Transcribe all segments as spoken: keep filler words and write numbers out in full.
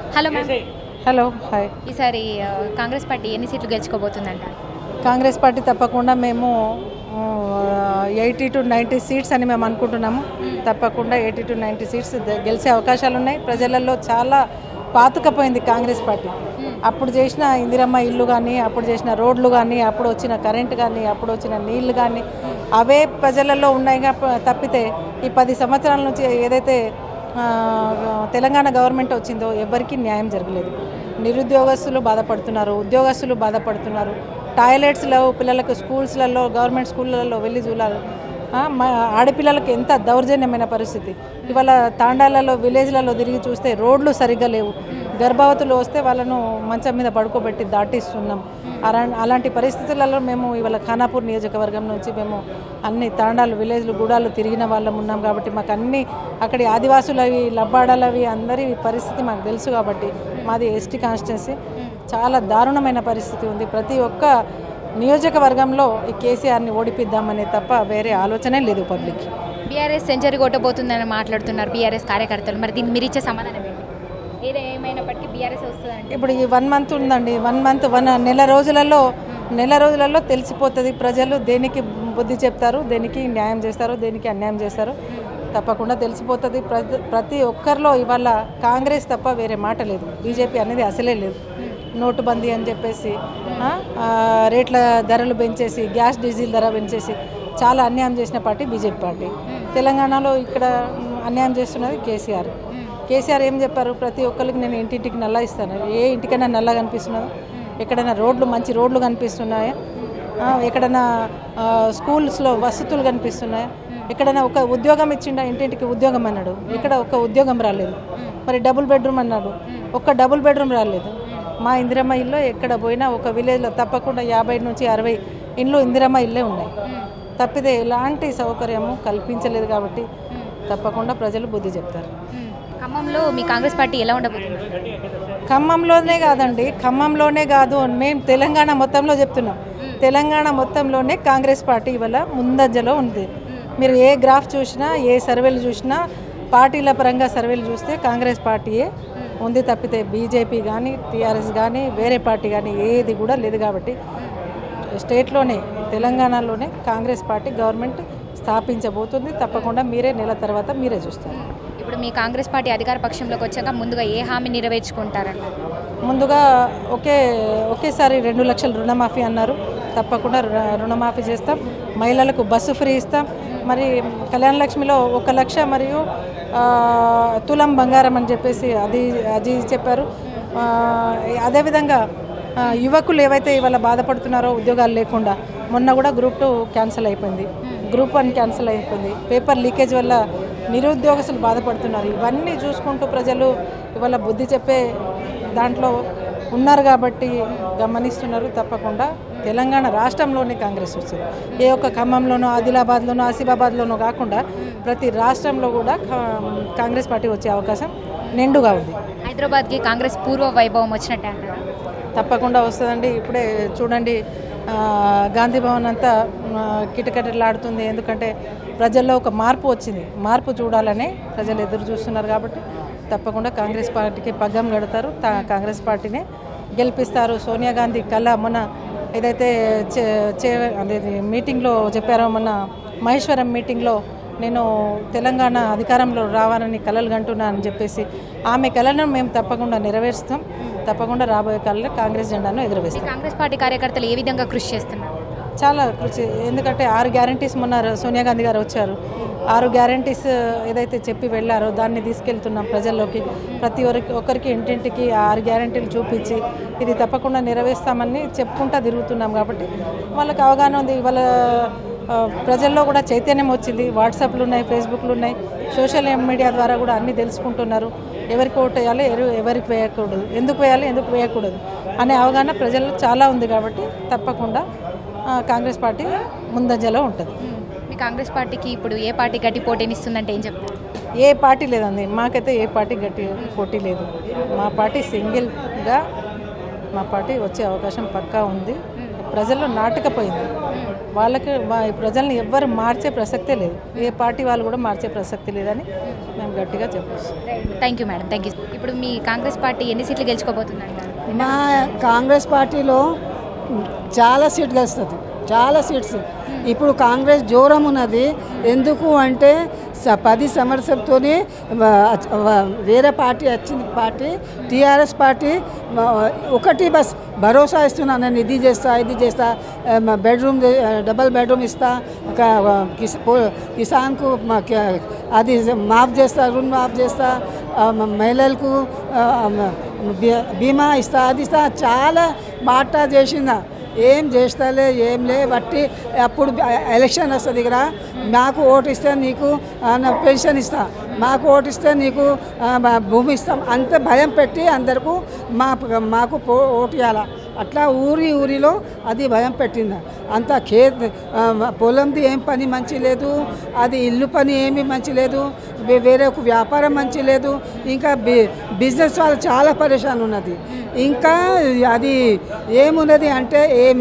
Hello ma'am. Hello hi. ఈసారి Congress party ఎన్ని సీట్లు గెలుచుకోబోతుందంట? కాంగ్రెస్ పార్టీ తప్పకుండా మేము ఎయిటీ టు నైంటీ సీట్స్ అని మేము అనుకుంటున్నాము. తప్పకుండా ఎయిటీ టు నైంటీ సీట్స్ గెలిచే అవకాశాలు ఉన్నాయి. ప్రజలలో చాలా పాతుకపోయింది కాంగ్రెస్ పార్టీ. అప్పుడు చేసిన ఇందిరమ్మ ఇల్లు కానీ, అప్పుడు చేసిన రోడ్లు కానీ, అప్పుడు వచ్చిన కరెంటు కానీ, అప్పుడు వచ్చిన నీళ్లు కానీ అవే ప్రజలలో ఉన్నాయి తప్పితే ఈ పది సంవత్సరాల నుంచి ఏదైతే తెలంగాణ గవర్నమెంట్ వచ్చిందో ఎవరికీ న్యాయం జరగలేదు. నిరుద్యోగస్తులు బాధపడుతున్నారు, ఉద్యోగస్తులు బాధపడుతున్నారు. టాయిలెట్స్లో పిల్లలకు స్కూల్స్లలో గవర్నమెంట్ స్కూళ్ళల్లో వెళ్ళి చూడాలి. ఆడపిల్లలకు ఎంత దౌర్జన్యమైన పరిస్థితి. ఇవాళ తాండాలలో విలేజ్లలో తిరిగి చూస్తే రోడ్లు సరిగ్గా లేవు. గర్భవతులు వస్తే వాళ్ళను మంచం మీద పడుకోబెట్టి దాటిస్తున్నాం. అలా అలాంటి పరిస్థితులలో మేము ఇవాళ ఖానాపూర్ నియోజకవర్గం నుంచి మేము అన్ని తాండాలు విలేజ్లు గూడాలు తిరిగిన వాళ్ళం ఉన్నాం కాబట్టి మాకు అన్ని అక్కడి ఆదివాసులవి లబ్బాడలవి అందరి పరిస్థితి మాకు తెలుసు. కాబట్టి మాది ఎస్టీ కాన్స్టిట్యున్సీ చాలా దారుణమైన పరిస్థితి ఉంది. ప్రతి ఒక్క నియోజకవర్గంలో ఈ కేసీఆర్ని ఓడిపిద్దామనే తప్ప వేరే ఆలోచనే లేదు పబ్లిక్కి. బీఆర్ఎస్ సెంచరీ కొట్టబోతుందని మాట్లాడుతున్నారు బీఆర్ఎస్ కార్యకర్తలు. మరి దీన్ని మీరు ఇచ్చే సమాధానం ఏంటి? ఏదో ఏమైనప్పటికీ బీఆర్ఎస్ వస్తుందండి. ఇప్పుడు ఈ వన్ మంత్ ఉందండి, వన్ మంత్ వన్ నెల రోజులలో నెల రోజులలో తెలిసిపోతుంది ప్రజలు దేనికి బుద్ధి చెప్తారు, దేనికి న్యాయం చేస్తారు, దేనికి అన్యాయం చేస్తారు. తప్పకుండా తెలిసిపోతుంది. ప్రతి ప్రతి ఒక్కరిలో ఇవాళ కాంగ్రెస్ తప్ప వేరే మాట లేదు. బీజేపీ అనేది అసలే లేదు. నోటు బందీ అని చెప్పేసి రేట్ల ధరలు పెంచేసి గ్యాస్ డీజిల్ ధర పెంచేసి చాలా అన్యాయం చేసిన పార్టీ బీజేపీ పార్టీ. తెలంగాణలో ఇక్కడ అన్యాయం చేస్తున్నది కేసీఆర్. కేసీఆర్ ఏం చెప్పారు? ప్రతి ఒక్కరికి నేను ఇంటింటికి నల్ల ఇస్తాను. ఏ ఇంటికైనా నల్ల కనిపిస్తున్నదో? ఎక్కడైనా రోడ్లు మంచి రోడ్లు కనిపిస్తున్నాయా? ఎక్కడైనా స్కూల్స్లో వసతులు కనిపిస్తున్నాయా? ఎక్కడైనా ఒక ఉద్యోగం ఇచ్చిండా? ఇంటింటికి ఉద్యోగం అన్నాడు, ఇక్కడ ఒక ఉద్యోగం రాలేదు. మరి డబుల్ బెడ్రూమ్ అన్నాడు, ఒక్క డబుల్ బెడ్రూమ్ రాలేదు. మా ఇందిరమ్మ ఇల్లు ఎక్కడ పోయినా ఒక విలేజ్లో తప్పకుండా యాభై నుంచి అరవై ఇండ్లు ఇందిరమ్మ ఇల్లే ఉన్నాయి. తప్పితే ఎలాంటి సౌకర్యము కల్పించలేదు. కాబట్టి తప్పకుండా ప్రజలు బుద్ధి చెప్తారు. ఖమ్మంలో మీ కాంగ్రెస్ పార్టీ ఎలా ఉండబోతుంది? ఖమ్మంలోనే కాదండి, ఖమ్మంలోనే కాదు, మేము తెలంగాణ మొత్తంలో చెప్తున్నాం. తెలంగాణ మొత్తంలోనే కాంగ్రెస్ పార్టీ ఇవాళ ముందంజలో ఉంది. మీరు ఏ గ్రాఫ్ చూసినా, ఏ సర్వేలు చూసినా, పార్టీల పరంగా సర్వేలు చూస్తే కాంగ్రెస్ పార్టీయే ఉంది తప్పితే బీజేపీ కానీ టీఆర్ఎస్ కానీ వేరే పార్టీ కానీ ఏది కూడా లేదు. కాబట్టి స్టేట్లోనే తెలంగాణలోనే కాంగ్రెస్ పార్టీ గవర్నమెంట్ స్థాపించబోతుంది. తప్పకుండా మీరే నెల తర్వాత మీరే చూస్తారు. ఇప్పుడు మీ కాంగ్రెస్ పార్టీ అధికార పక్షంలోకి వచ్చాక ముందుగా ఏ హామీ నెరవేర్చుకుంటారన్న? ముందుగా ఒకే ఒకేసారి రెండు లక్షల రుణమాఫీ అన్నారు. తప్పకుండా రుణమాఫీ చేస్తాం. మహిళలకు బస్సు ఫ్రీ ఇస్తాం. మరి కళ్యాణ లక్ష్మిలో ఒక లక్ష మరియు తులం బంగారం అని చెప్పేసి అది అది చెప్పారు. అదేవిధంగా యువకులు ఏవైతే ఇవాళ బాధపడుతున్నారో ఉద్యోగాలు లేకుండా, మొన్న కూడా గ్రూప్ టూ క్యాన్సిల్ అయిపోయింది, గ్రూప్ వన్ క్యాన్సిల్ అయిపోయింది. పేపర్ లీకేజ్ వల్ల నిరుద్యోగస్తులు బాధపడుతున్నారు. ఇవన్నీ చూసుకుంటూ ప్రజలు ఇవాళ బుద్ధి చెప్పే దాంట్లో ఉన్నారు కాబట్టి గమనిస్తున్నారు. తప్పకుండా తెలంగాణ రాష్ట్రంలోనే కాంగ్రెస్ వస్తుంది. ఏ ఒక్క ఖమ్మంలోనో ఆదిలాబాద్లోనో ఆసిఫాబాద్లోనో కాకుండా ప్రతి రాష్ట్రంలో కూడా కాంగ్రెస్ పార్టీ వచ్చే అవకాశం నిండుగా ఉంది. హైదరాబాద్కి కాంగ్రెస్ పూర్వ వైభవం వచ్చినట్టే అంటారా? తప్పకుండా వస్తుందండి. ఇప్పుడే చూడండి, గాంధీ భవన్ అంతా కిటకిటలాడుతుంది. ఎందుకంటే ప్రజల్లో ఒక మార్పు వచ్చింది. మార్పు చూడాలని ప్రజలు ఎదురు చూస్తున్నారు. కాబట్టి తప్పకుండా కాంగ్రెస్ పార్టీకి పగ్గం కడతారు. కాంగ్రెస్ పార్టీనే గెలిపిస్తారు. సోనియా గాంధీ కళ మొన్న ఏదైతే చే అదే మీటింగ్లో చెప్పారో, మొన్న మహేశ్వరం మీటింగ్లో నేను తెలంగాణ అధికారంలో రావాలని కలలు కంటున్నానని చెప్పేసి ఆమె కళను మేము తప్పకుండా నెరవేరుస్తాం. తప్పకుండా రాబోయే కాలంలో కాంగ్రెస్ జెండాను ఎదురువేస్తాం. కాంగ్రెస్ పార్టీ కార్యకర్తలు ఏ విధంగా కృషి చేస్తున్నారు? చాలా కృషి. ఎందుకంటే ఆరు గ్యారంటీస్ మొన్న సోనియా గాంధీ గారు వచ్చారు. ఆరు గ్యారంటీస్ ఏదైతే చెప్పి వెళ్ళారో దాన్ని తీసుకెళ్తున్నాం ప్రజల్లోకి. ప్రతి ఒక్కరికి ఒక్కరికి ఇంటింటికి ఆరు గ్యారంటీలు చూపించి ఇది తప్పకుండా నెరవేర్స్తామని చెప్పుకుంటూ తిరుగుతున్నాం. కాబట్టి వాళ్ళకి అవగాహన ఉంది. వాళ్ళ ప్రజల్లో కూడా చైతన్యం వచ్చింది. వాట్సాప్లు ఉన్నాయి, ఫేస్బుక్లు ఉన్నాయి, సోషల్ మీడియా ద్వారా కూడా అన్నీ తెలుసుకుంటున్నారు. ఎవరికి ఓటు వేయాలి, ఎవరికి వేయకూడదు, ఎందుకు వేయాలి, ఎందుకు వేయకూడదు అనే అవగాహన ప్రజల్లో చాలా ఉంది. కాబట్టి తప్పకుండా కాంగ్రెస్ పార్టీ ముందంజలో ఉంటుంది. మీ కాంగ్రెస్ పార్టీకి ఇప్పుడు ఏ పార్టీ గట్టి పోటీని ఇస్తుందంటే ఏం చెప్తారు? ఏ పార్టీ లేదండి, మాకైతే ఏ పార్టీ గట్టి పోటీ లేదు. మా పార్టీ సింగిల్గా మా పార్టీ వచ్చే అవకాశం పక్కా ఉంది. ప్రజల్లో నాటకపోయింది. వాళ్ళకి ప్రజల్ని ఎవ్వరు మార్చే ప్రసక్తే లేదు. ఏ పార్టీ వాళ్ళు కూడా మార్చే ప్రసక్తి లేదని మేము గట్టిగా చెప్పొచ్చు. Thank you madam, thank you. ఇప్పుడు మీ కాంగ్రెస్ పార్టీ ఎన్ని సీట్లు గెలుచుకోబోతుందండి? మా కాంగ్రెస్ పార్టీలో చాలా సీట్లు గెలుస్తుంది, చాలా సీట్స్. ఇప్పుడు కాంగ్రెస్ జోరం ఉన్నది. ఎందుకు అంటే స పది సంవత్సరంతోనే వేరే పార్టీ వచ్చింది, పార్టీ టీఆర్ఎస్ పార్టీ ఒకటి బస్ భరోసా ఇస్తున్నా, నేను ఇది చేస్తా ఇది చేస్తా, బెడ్రూమ్ డబల్ బెడ్రూమ్ ఇస్తా, కిసాన్కు అది మాఫ్ చేస్తా, రుణ్ మాఫ్ చేస్తా, మహిళలకు బీమా ఇస్తా, అది ఇస్తా, చాలా మాట చేసిందా. ఏం చేస్తాలే ఏం లే బట్టి అప్పుడు ఎలక్షన్ వస్తుంది కదా, మాకు ఓటు ఇస్తే నీకు పెన్షన్ ఇస్తా, మాకు ఓటు ఇస్తే నీకు భూమి ఇస్తాం, అంత భయం పెట్టి అందరికీ మా మాకు ఓటు ఇవ్వాలా, అట్లా ఊరి ఊరిలో అది భయం పెట్టింది. అంత ఖే పొలంది ఏం పని మంచి లేదు, అది ఇల్లు పని ఏమి మంచి లేదు, వేరే ఒక వ్యాపారం మంచి లేదు, ఇంకా బి బిజినెస్ వాళ్ళు చాలా పరేషాన్ ఉన్నది. ఇంకా అది ఏమున్నది అంటే ఏం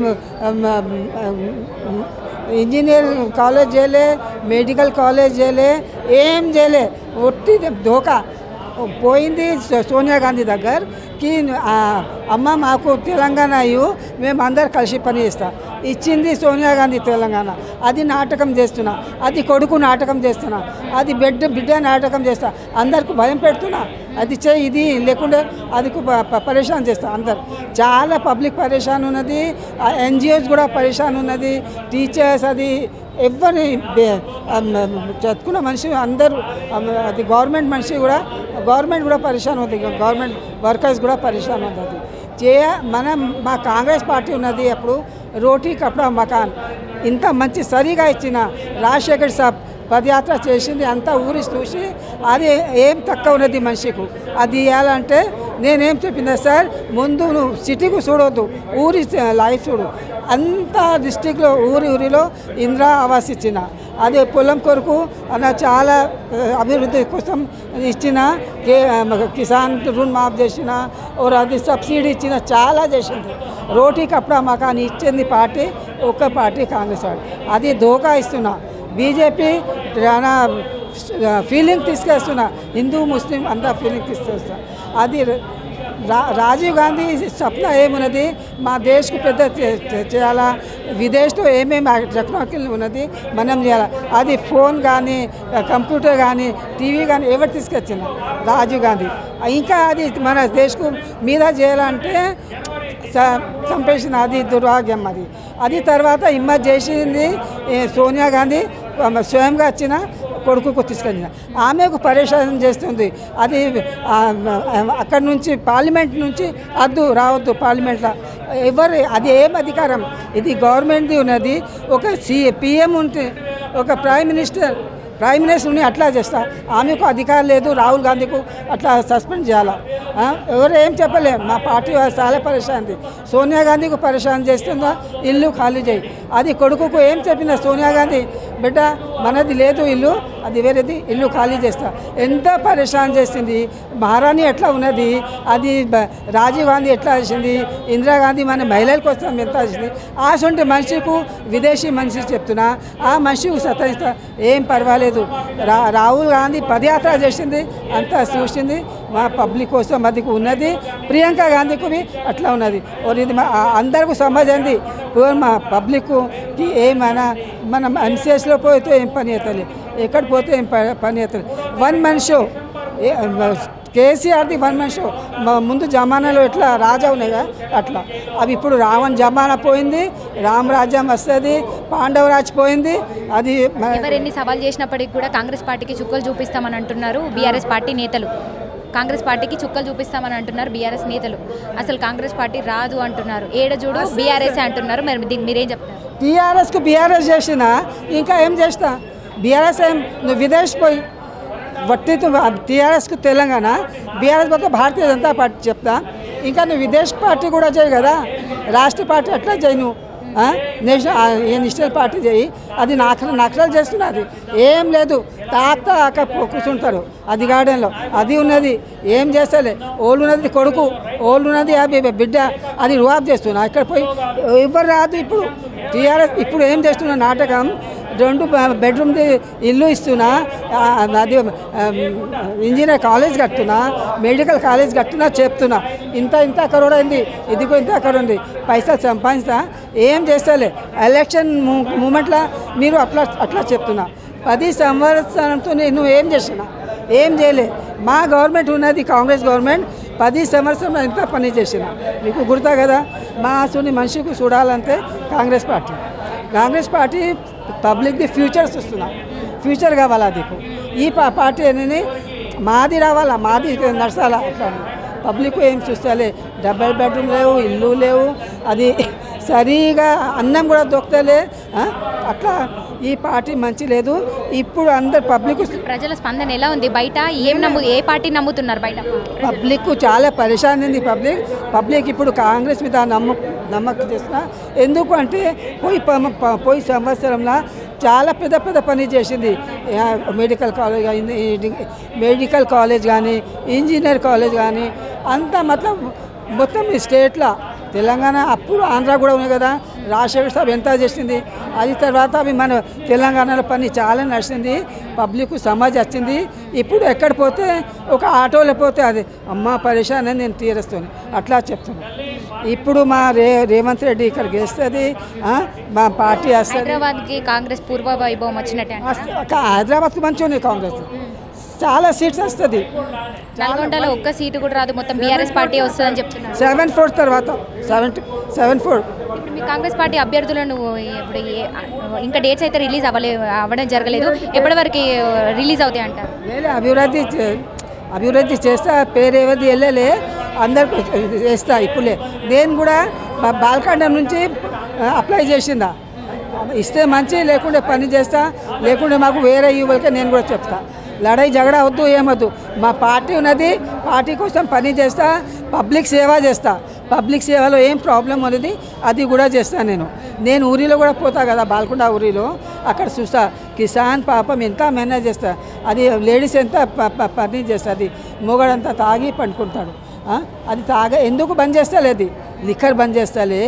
ఇంజనీర్ కాలేజ్ చేయలే, మెడికల్ కాలేజ్ చేయలే, ఏం చేయలే, ఒట్టి ధోకా పోయింది సోనియా గాంధీ దగ్గరకి. అమ్మ మాకు తెలంగాణ అయ్యు మేము అందరు కలిసి పని చేస్తాం, ఇచ్చింది సోనియా గాంధీ తెలంగాణ, అది నాటకం చేస్తున్నా, అది కొడుకు నాటకం చేస్తున్నా, అది బిడ్డ బిడ్డ నాటకం చేస్తా, అందరికి భయం పెడుతున్నా, అది చేయి ఇది లేకుంటే అది పరేషాన్ చేస్తా. అందరు చాలా పబ్లిక్ పరేషాన్ ఉన్నది, ఎన్జిఓస్ కూడా పరేషాన్ ఉన్నది, టీచర్స్ అది ఎవరి చదువుకున్న మనిషి అందరూ, అది గవర్నమెంట్ మనిషి కూడా గవర్నమెంట్ కూడా పరేషాన్ అవుతుంది, గవర్నమెంట్ వర్కర్స్ కూడా పరేషాన్ అవుతుంది. చేయ మనం మా కాంగ్రెస్ పార్టీ ఉన్నది అప్పుడు రోటీ కపడా మకాన్ ఇంత మంచి సరిగా ఇచ్చిన రాజశేఖర్ సాబ్ పదయాత్ర చేసింది, అంతా ఊరి చూసి అది ఏం తక్కువ ఉన్నది మనిషికు, అది ఇవ్వాలంటే నేనేం చెప్పినా సార్ ముందు నువ్వు సిటీకు చూడవద్దు, ఊరి లైఫ్ చూడు. అంతా డిస్టిక్లో ఊరి ఊరిలో ఇందిరా ఆవాస్ ఇచ్చిన, అదే పొలం కొరకు అన్న చాలా అభివృద్ధి కోసం ఇచ్చిన, కిసాన్ రుణ్ మాఫ్ చేసిన, ఓర్ అది సబ్సిడీ ఇచ్చిన, చాలా చేసింది. రోటీ కపడా మకాన్ ఇచ్చింది పార్టీ ఒక్క పార్టీ కాంగ్రెస్ పార్టీ, అది ధోకా ఇస్తున్నా. బీజేపీ చాలా ఫీలింగ్ తీసుకొస్తున్నా, హిందూ ముస్లిం అంతా ఫీలింగ్ తీసుకొస్తున్నా. అది రా రాజీవ్ గాంధీ స్వప్న ఏమున్నది, మా దేశకు పెద్ద చేయాలా, విదేశ్లో ఏమేమి టెక్నాలజీ ఉన్నది మనం చేయాలి, అది ఫోన్ కానీ కంప్యూటర్ కానీ టీవీ కానీ ఎవరు తీసుకొచ్చిన రాజీవ్ గాంధీ. ఇంకా అది మన దేశకు మీద చేయాలంటే చంపేసిన, అది దుర్భాగ్యం. అది అది తర్వాత హిమ్మత్ చేసింది సోనియా గాంధీ, స్వయంగా వచ్చిన కొడుకుకు తీసుకెళ్ళిన, ఆమెకు పరేషాన్ చేస్తుంది. అది అక్కడి నుంచి పార్లమెంట్ నుంచి అద్దు రావద్దు, పార్లమెంట్లో ఎవరు అది ఏం అధికారం, ఇది గవర్నమెంట్ది ఉన్నది. ఒక సి పిఎం ఉంటే ఒక ప్రైమ్ మినిస్టర్ ప్రైమ్ మినిస్టర్ని అట్లా చేస్తా, ఆమెకు అధికారం లేదు, రాహుల్ గాంధీకు అట్లా సస్పెండ్ చేయాలా. ఎవరు ఏం చెప్పలే, మా పార్టీ చాలా పరేషాన్. సోనియా గాంధీకు పరేషాన్ చేస్తుందా, ఇల్లు ఖాళీ చేయి. అది కొడుకుకు ఏం చెప్పిన సోనియా గాంధీ, బిడ్డ మనది లేదు ఇల్లు, అది వేరేది, ఇల్లు ఖాళీ చేస్తా. ఎంత పరేషాన్ చేసింది. మహారాణి ఎట్లా ఉన్నది, అది రాజీవ్ గాంధీ ఎట్లా చేసింది, ఇందిరాగాంధీ మన మహిళల కోసం ఎంత చేసింది. ఆసొంటి మనిషికు విదేశీ మనిషి చెప్తున్నా, ఆ మనిషికి సతాయిస్తా, ఏం పర్వాలేదు. రా రాహుల్ గాంధీ పదయాత్ర చేసింది, అంతా చూసింది, మా పబ్లిక్ కోసం అది ఉన్నది. ప్రియాంక గాంధీకి అట్లా ఉన్నది. ఇది అందరికీ సమాజంది, మా పబ్లిక్కి ఏమైనా మనం ఎంసీఎస్లో పోతే ఏం పని అవుతుంది, ఎక్కడ పోతే ఏం పని అవుతుంది. వన్ మ్యాన్ షో కేసీఆర్ది వన్ మ్యాన్ షో. ముందు జమానాలో ఎట్లా రాజా ఉన్నాయిగా అట్లా, అవి ఇప్పుడు రావణ్ జమానా పోయింది, రామరాజ్యం వస్తుంది, పాండవరాజ్ పోయింది. అది ఎవరెన్ని సవాల్ చేసినప్పటికీ కూడా కాంగ్రెస్ పార్టీకి చుక్కలు చూపిస్తామని అంటున్నారు బీఆర్ఎస్ పార్టీ నేతలు. కాంగ్రెస్ పార్టీకి చుక్కలు చూపిస్తామని అంటున్నారు బీఆర్ఎస్ నేతలు. అసలు కాంగ్రెస్ పార్టీ రాదు అంటున్నారు, ఏడ చూడు బీఆర్ఎస్ అంటున్నారు. మరి దీన్ని మీరేం చెప్తారు? టీఆర్ఎస్కు బీఆర్ఎస్ చేసినా ఇంకా ఏం చేస్తా, బీఆర్ఎస్ ఏం నువ్వు విదేశ్ పోయి వట్టి టీఆర్ఎస్కు తెలంగాణ, బీఆర్ఎస్ పోతే భారతీయ జనతా పార్టీ చెప్తా. ఇంకా నువ్వు విదేశ్ పార్టీ కూడా చేయి కదా, రాష్ట్ర పార్టీ అట్లా చేయి, నువ్వు నేషనల్ నేషనల్ పార్టీ చేయి. అది నక్సల్ నక్సల్ చేస్తున్నది, ఏం లేదు, తాకుతా అక్క కూర్చుంటారు అది గార్డెన్లో, అది ఉన్నది, ఏం చేస్తలే. ఓళ్ళు ఉన్నది కొడుకు, ఓళ్ళు ఉన్నది అవి బిడ్డ, అది రువాబ్ చేస్తున్నా. ఇక్కడ పోయి ఎవరు రాదు. ఇప్పుడు టీఆర్ఎస్ ఇప్పుడు ఏం చేస్తున్న నాటకం, రెండు బెడ్రూమ్ది ఇల్లు ఇస్తున్నా, ఆ, అది ఇంజనీర్ కాలేజ్ కట్టున్నా, మెడికల్ కాలేజ్ కట్టున్నా చెప్తున్నా. ఇంత ఇంత కరోడ్ అయింది, ఇదిగో ఇంత అక్కడ ఉంది, పైసలు సంపాదిస్తా, ఏం చేస్తలే. ఎలక్షన్ మూమెంట్లో మీరు అట్లా అట్లా చెప్తున్నా. పది సంవత్సరంతో నేను ఏం చేసిన, ఏం చేయలే. మా గవర్నమెంట్ ఉన్నది కాంగ్రెస్ గవర్నమెంట్, పది సంవత్సరం ఎంత పని చేసిన మీకు గుర్తా కదా. మా అసలు మనిషికి చూడాలంటే కాంగ్రెస్ పార్టీ కాంగ్రెస్ పార్టీ పబ్లిక్ది ఫ్యూచర్స్ వస్తున్నా, ఫ్యూచర్ కావాలా నీకు. ఈ పా- పార్టీ అనేది మాది రావాలా, మాది నడసాలా. అట్లా పబ్లిక్ ఏం చూస్తలే, డబల్ బెడ్రూమ్ లేవు, ఇల్లు లేవు, అది సరిగా అన్నం కూడా దొరకలే. అట్లా ఈ పార్టీ మంచి లేదు. ఇప్పుడు అందరు పబ్లిక్ ప్రజల స్పందన ఎలా ఉంది బయట? ఏం నమ్ము ఏ పార్టీ నమ్ముతున్నారు బయట? పబ్లిక్ చాలా పరేషాన్ ఉంది. పబ్లిక్ పబ్లిక్ ఇప్పుడు కాంగ్రెస్ మీద నమ్మ నమ్మకం చేస్తున్నా. ఎందుకు అంటే పోయి ప- ప- పోయి సంవత్సరంలో చాలా పెద్ద పెద్ద పని చేసింది. ఆ, మెడికల్ కాలేజ్ కానీ మెడికల్ కాలేజ్ కానీ ఇంజనీర్ కాలేజ్ కానీ అంతా మొత్తం మొత్తం ఈ స్టేట్లో తెలంగాణ అప్పుడు ఆంధ్ర కూడా ఉన్నాయి కదా. రాజశేఖర్ సాబ్ ఎంత చేసింది, అది తర్వాత అవి మన తెలంగాణలో పని చాలా నడిచింది. పబ్లిక్ సమాజ్ వచ్చింది. ఇప్పుడు ఎక్కడ పోతే ఒక ఆటోలో పోతే అది అమ్మ పరేషాన్ అని నేను తీరుస్తాను అట్లా చెప్తున్నాను. ఇప్పుడు మా రే రేవంత్ రెడ్డి ఇక్కడికి వస్తుంది, మా పార్టీ వస్తుంది. హైదరాబాద్కి కాంగ్రెస్ పూర్వ వైభవం వచ్చినట్టే. హైదరాబాద్కి మంచిగా ఉంది కాంగ్రెస్, చాలా సీట్స్ వస్తుంది. నల్గొండలో ఒక్క సీటు కూడా రాదు, మొత్తం బీఆర్ఎస్ పార్టీ వస్తుందని చెప్తున్నారు. సెవెన్ ఫోర్ తర్వాత సెవెన్ సెవెన్ ఫోర్ ఇప్పుడు మీ కాంగ్రెస్ పార్టీ అభ్యర్థులను ఇప్పుడు ఏ- ఇంకా డేట్స్ అయితే రిలీజ్ అవ్వలే అవ్వడం జరగలేదు. ఎప్పటి వరకు రిలీజ్ అవుతాయి అంటారు? వేరే అభివృద్ధి చే- అభివృద్ధి చేస్తా, పేరు ఎవరిది వెళ్ళలే, అందరికి చేస్తా. ఇప్పుడే నేను కూడా మా బాల్కండ నుంచి అప్లై చేసిందా, ఇస్తే మంచి, లేకుంటే పని చేస్తా, లేకుంటే మాకు వేరే ఇవ్వలకే నేను కూడా చెప్తా. లడాయి జగడా వద్దు, ఏమొద్దు. మా పార్టీ ఉన్నది, పార్టీ కోసం పని చేస్తా, పబ్లిక్ సేవ చేస్తా. పబ్లిక్ సేవలో ఏం ప్రాబ్లం ఉన్నది అది కూడా చేస్తాను. నేను నేను ఊరిలో కూడా పోతా కదా, బాల్కొండ ఊరిలో, అక్కడ చూస్తా కిసాన్ పాపం ఎంత మేనేజ్ చేస్తా. అది లేడీస్ ఎంత ప- ప- పని చేస్తుంది, మొగడంతా తాగి పండుకుంటాడు. ఆ, అది తాగ ఎందుకు బంద్ చేస్తలేదు, లిక్కర్ బంద్ చేస్తాలే,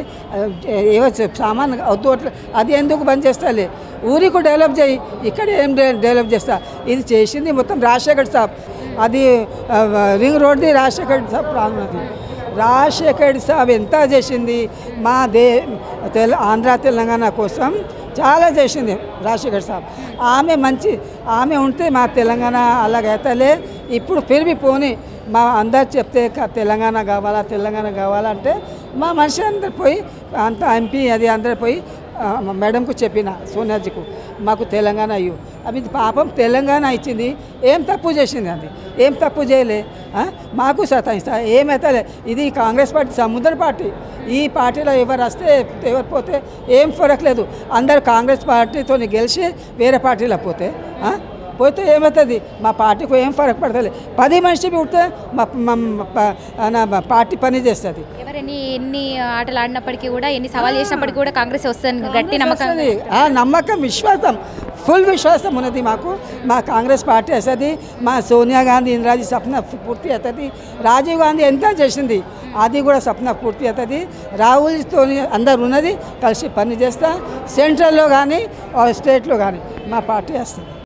ఏవో సామాన్ వద్దు అట్లా, అది ఎందుకు బంద్ చేస్తాలే. ఊరికి డెవలప్ చేయి, ఇక్కడ ఏం డె- డెవలప్ చేస్తా. ఇది చేసింది మొత్తం రాజశేఖర్ సాబ్. అది ఆ, రింగ్ రోడ్ది రాజశేఖర్ సాబ్ ప్రాంతం. అది రాజశేఖర్ సాబ్ ఎంత చేసింది మా దే తెల ఆంధ్ర తెలంగాణ కోసం చాలా చేసింది రాజశేఖర్ సాబ్. ఆమె మంచి, ఆమె ఉంటే మా తెలంగాణ అలాగైతేలే. ఇప్పుడు ఫిర్బి పోని మా అందరు చెప్తే క- తెలంగాణ కావాలా తెలంగాణ కావాలంటే మా మనిషి అందరు పోయి అంత ఎంపీ అది అందరు పోయి ఆ, మా మేడంకు చెప్పిన సోనియాజీకు మాకు తెలంగాణ అయ్యు. అవి పాపం తెలంగాణ ఇచ్చింది, ఏం తప్పు చేసింది, అది ఏం తప్పు చేయలే. ఆ, మాకు సతాయిస్తా ఏమైతే. ఇది కాంగ్రెస్ పార్టీ సముద్ర పార్టీ. ఈ పార్టీలో ఎవరు వస్తే ఎవరు పోతే ఏం ఫరక్ లేదు. అందరు కాంగ్రెస్ పార్టీతో గెలిచి వేరే పార్టీలో పోతే ఆ, పోతే ఏమవుతుంది, మా పార్టీకి ఏం ఫరక్ పడుతుంది. పది మనిషి ఉంటే మా మా- ప- నా పార్టీ పని చేస్తుంది. ఎవరెన్ని ఎన్ని ఆటలు ఆడినప్పటికీ కూడా, ఎన్ని సవాల్ చేసినప్పటికీ కూడా కాంగ్రెస్ వస్తుంది గట్టి నమ్మకం. వస్తుంది. ఆ నమ్మకం, విశ్వాసం, ఫుల్ విశ్వాసం ఉన్నది మాకు. మా కాంగ్రెస్ పార్టీ వస్తుంది. మా సోనియా గాంధీ ఇందిరాజీ సప్న పూర్తి అవుతుంది. రాజీవ్ గాంధీ ఎంత చేసింది అది కూడా సప్న పూర్తి అవుతుంది. రాహుల్తో అందరు ఉన్నది కలిసి పని చేస్తా. సెంట్రల్లో కానీ స్టేట్లో కానీ మా పార్టీ వస్తుంది.